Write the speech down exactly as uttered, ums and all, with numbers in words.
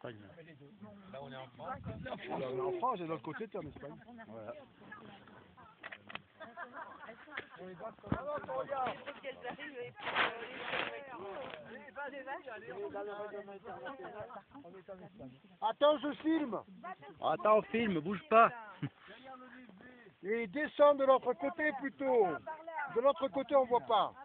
Espagne. Là, on est en France. Là, on est en France et de l'autre côté, tu es en Espagne. Voilà. Attends, je filme. Attends, filme, bouge pas. Et descends de l'autre côté plutôt. De l'autre côté, on voit pas.